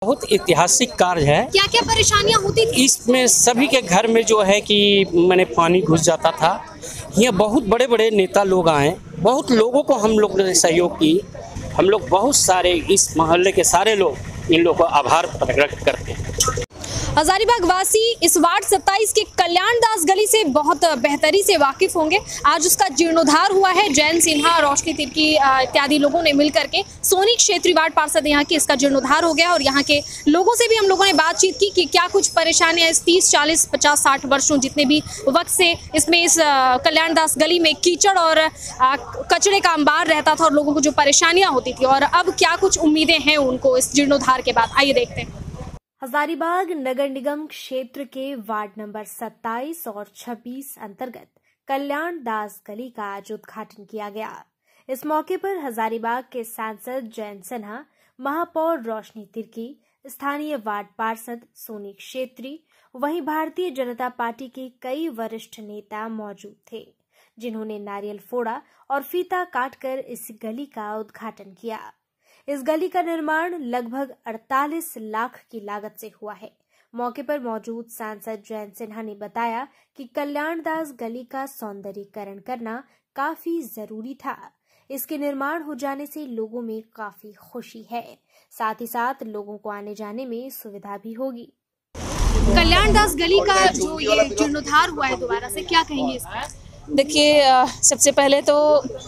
बहुत ऐतिहासिक कार्य है। क्या क्या परेशानियां होती थी? इसमें सभी के घर में जो है कि मैंने पानी घुस जाता था। यहाँ बहुत बड़े बड़े नेता लोग आए, बहुत लोगों को हम लोग ने सहयोग की। हम लोग बहुत सारे इस मोहल्ले के सारे लोग इन लोगों को आभार प्रकट करते हैं। हजारीबाग वासी इस वार्ड 27 के कल्याण दास गली से बहुत बेहतरी से वाकिफ होंगे। आज उसका जीर्णोद्धार हुआ है। जैन सिन्हा, रोशनी तिर्की इत्यादि लोगों ने मिलकर के सोनी क्षेत्रीय वार्ड पार्षद यहाँ की इसका जीर्णोद्धार हो गया। और यहाँ के लोगों से भी हम लोगों ने बातचीत की कि क्या कुछ परेशानियां इस 30, 40, 50, 60 वर्षों जितने भी वक्त से इसमें इस कल्याण दास गली में कीचड़ और कचरे का अंबार रहता था और लोगों को जो परेशानियां होती थी, और अब क्या कुछ उम्मीदें हैं उनको इस जीर्णोद्धार के बाद। आइए देखते हैं। हजारीबाग नगर निगम क्षेत्र के वार्ड नंबर 27 और 26 अंतर्गत कल्याण दास गली का आज उद्घाटन किया गया। इस मौके पर हजारीबाग के सांसद जैन सिन्हा, महापौर रोशनी तिर्की, स्थानीय वार्ड पार्षद सोनी क्षेत्री, वहीं भारतीय जनता पार्टी के कई वरिष्ठ नेता मौजूद थे, जिन्होंने नारियल फोड़ा और फीता काटकर इस गली का उद्घाटन किया। इस गली का निर्माण लगभग 48 लाख की लागत से हुआ है। मौके पर मौजूद सांसद जैन सिन्हा ने बताया कि कल्याण दास गली का सौंदर्यीकरण करना काफी जरूरी था। इसके निर्माण हो जाने से लोगों में काफी खुशी है, साथ ही साथ लोगों को आने जाने में सुविधा भी होगी। कल्याण दास गली का जो ये जीर्णोद्धार हुआ है दोबारा से, क्या कहेंगे इसका? देखिए, सबसे पहले तो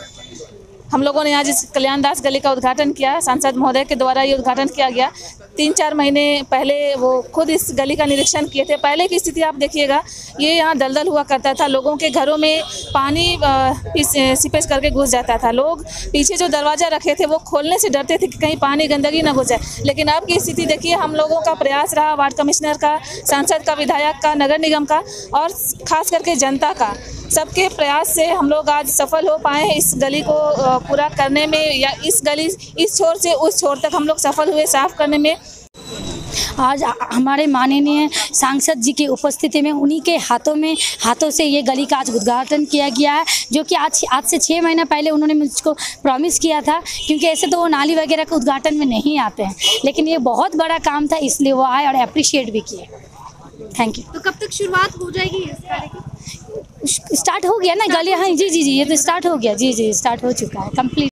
हम लोगों ने आज इस कल्याण दास गली का उद्घाटन किया। सांसद महोदय के द्वारा ये उद्घाटन किया गया। 3-4 महीने पहले वो खुद इस गली का निरीक्षण किए थे। पहले की स्थिति आप देखिएगा, ये यहाँ दलदल हुआ करता था। लोगों के घरों में पानी सीपेज करके घुस जाता था। लोग पीछे जो दरवाजा रखे थे वो खोलने से डरते थे कि कहीं पानी गंदगी न घुस जाए। लेकिन अब की स्थिति देखिए, हम लोगों का प्रयास रहा, वार्ड कमिश्नर का, सांसद का, विधायक का, नगर निगम का और खास करके जनता का, सबके प्रयास से हम लोग आज सफल हो पाए हैं इस गली को पूरा करने में, या इस गली इस छोर से उस छोर तक हम लोग सफल हुए साफ करने में। आज हमारे माननीय सांसद जी की उपस्थिति में उन्हीं के हाथों से ये गली का आज उद्घाटन किया गया है, जो कि आज से 6 महीना पहले उन्होंने मुझको प्रॉमिस किया था, क्योंकि ऐसे तो वो नाली वगैरह के उद्घाटन में नहीं आते हैं, लेकिन ये बहुत बड़ा काम था, इसलिए वो आए और अप्रिशिएट भी किए। Thank you. तो कब तक शुरुआत हो जाएगी इस कार्य की? स्टार्ट हो गया ना गली? हाँ जी, ये तो स्टार्ट हो गया। जी, स्टार्ट हो चुका है, कंप्लीट।